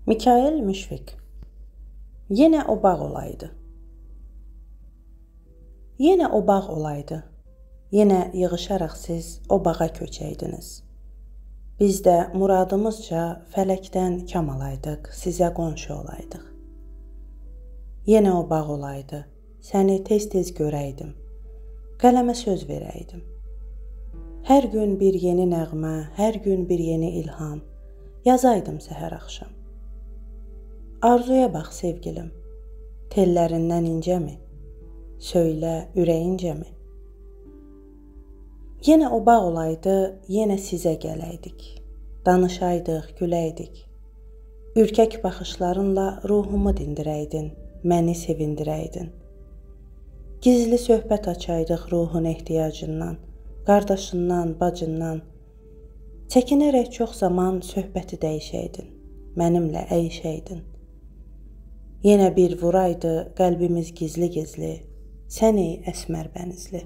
Mikail Müşfiq. Yenə o bağ olaydı. Yenə o bağ olaydı. Yenə yığışaraq siz o bağa köçəydiniz. Biz də muradımızca fələkdən kam alaydıq, sizə qonşu olaydıq. Yenə o bağ olaydı. Səni tez-tez görəydim. Qələmə söz verəydim. Hər gün bir yeni nəğmə, hər gün bir yeni ilham yazaydım səhər axşam. Arzuya bax sevgilim, tellərindən incəmi? Söylə ürəyincəmi? Yenə o bağ olaydı, yenə sizə gələydik. Danışaydıq, güləydik. Ürkək baxışlarınla ruhumu dindirəydin, məni sevindirəydin. Gizli söhbət açaydıq ruhun ehtiyacından, qardaşından, bacından. Çəkinərək çox zaman söhbəti dəyişəydin, mənimlə əyişəydin. Yenə bir vuraydı qəlbimiz gizli-gizli, sən ey əsmər bənizli.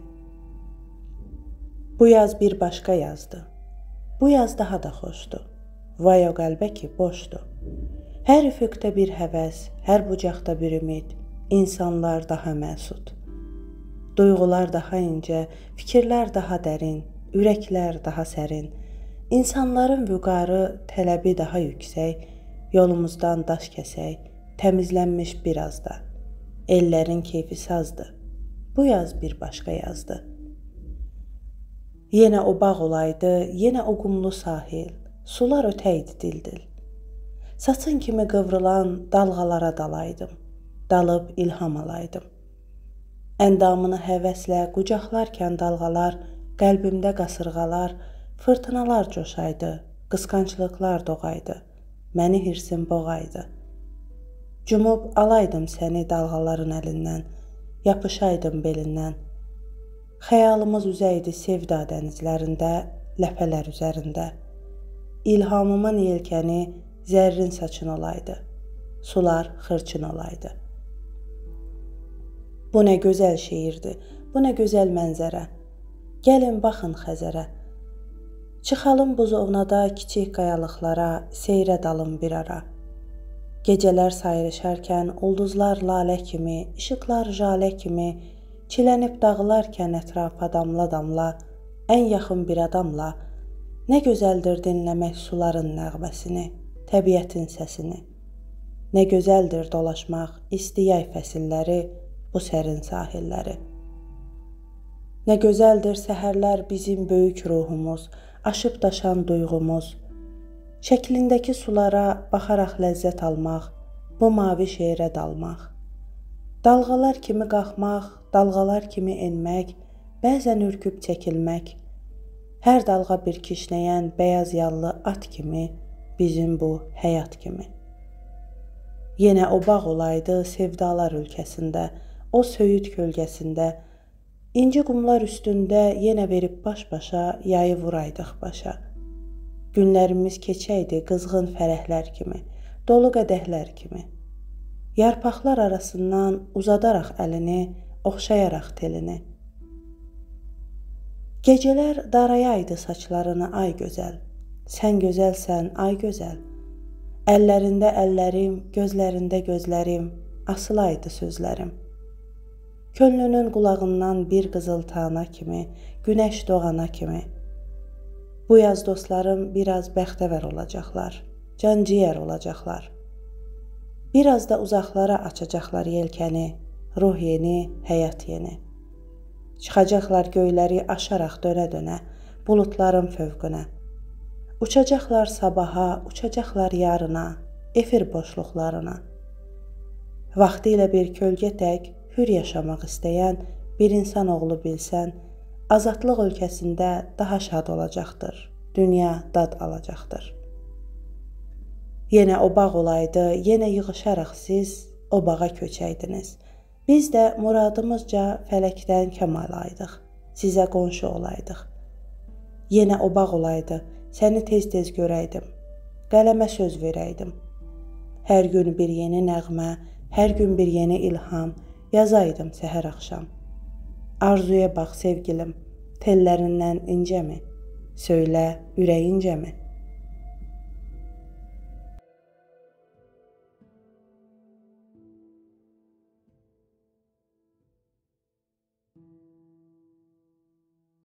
Bu yaz bir başqa yazdı, bu yaz daha da xoşdu. Vay o qəlbə ki boşdu. Hər üfüqdə bir həvəs, hər bucaqda bir ümid, insanlar daha məsud. Duyğular daha incə, fikirlər daha dərin, ürəklər daha sərin. İnsanların vüqarı, tələbi daha yüksək, yolumuzdan daş kəsək, təmizlənmiş biraz da. Ellərin keyfi sazdı, bu yaz bir başqa yazdı. Yenə o bağ olaydı, yenə o qumlu sahil, sular ötəydi dil-dil. Saçın kimi qıvrılan dalğalara dalaydım, dalıb ilham alaydım. Əndamını həvəslə qucaqlarkən dalğalar, qəlbimdə qasırğalar, fırtınalar coşaydı, qısqanclıqlar doğaydı, məni hirsim boğaydı. Cumub alaydım səni dalğaların əlindən, yapışaydım belindən. Xəyalımız üzəydi sevda dənizlərində, ləpələr üzərində. İlhamımın yelkəni zərrin saçın olaydı, sular xırçın olaydı. Bu nə gözəl şeirdir, bu nə gözəl mənzərə. Gəlin baxın Xəzərə. Çıxalım buzovnada kiçik qayalıqlara, seyrə dalım bir ara. Gecələr sayrışarkən ulduzlar lalə kimi, işıqlar jalə kimi, çilənib dağılarkən ətrafa damla-damla, ən yaxın bir adamla, nə gözəldir dinləmək suların nəğməsini, təbiətin səsini. Nə gözəldir dolaşmaq isti yay fəsilləri, bu sərin sahilləri. Nə gözəldir səhərlər bizim böyük ruhumuz, aşıb daşan duyğumuz. Şəklindəki sulara baxaraq ləzzət almaq, bu mavi şeirə dalmaq. Dalğalar kimi qalxmaq, dalğalar kimi enmək, bəzən ürküb çəkilmək. Hər dalğa bir kişnəyən bəyaz yallı at kimi, bizim bu həyat kimi. Yenə o bağ olaydı sevdalar ölkəsində, o söyüd kölgəsində. İnci qumlar üstündə yenə verib baş-başa, yayı vuraydıq başa. Günlərimiz keçəydi qızğın fərəhlər kimi, dolu qədəhlər kimi. Yarpaqlar arasından uzadaraq əlini, oxşayaraq telini. Gecələr darayaydı saçlarını ay gözəl, sən gözəlsən ay gözəl. Əllərində əllərim, gözlərində gözlərim, asılaydı sözlərim. Könlünün qulağından bir qızıl tana kimi, günəş doğana kimi. Bu yaz dostlarım biraz bəxtəvər olacaqlar, canciyər olacaqlar. Biraz da uzaqlara açacaqlar yelkəni, ruh yeni, həyat yeni. Çıxacaqlar göyləri aşaraq dönə-dönə, buludların fövqünə. Uçacaqlar sabaha, uçacaqlar yarına, efir boşluqlarına. Vaxtilə bir kölgə tək, hür yaşamaq istəyən bir insan oğlu bilsən, azadlıq ölkəsində daha şad olacaqdır, dünya dad alacaqdır. Yenə o bağ olaydı, yenə yığışaraq siz o bağa köçəydiniz. Biz də muradımızca fələkdən kam alaydıq, sizə qonşu olaydıq. Yenə o bağ olaydı, səni tez-tez görəydim, qələmə söz verəydim. Hər gün bir yeni nəğmə, hər gün bir yeni ilham yazaydım səhər axşam. Arzuya bax sevgilim, tellərindən incəmi? Söylə ürəyincəmi?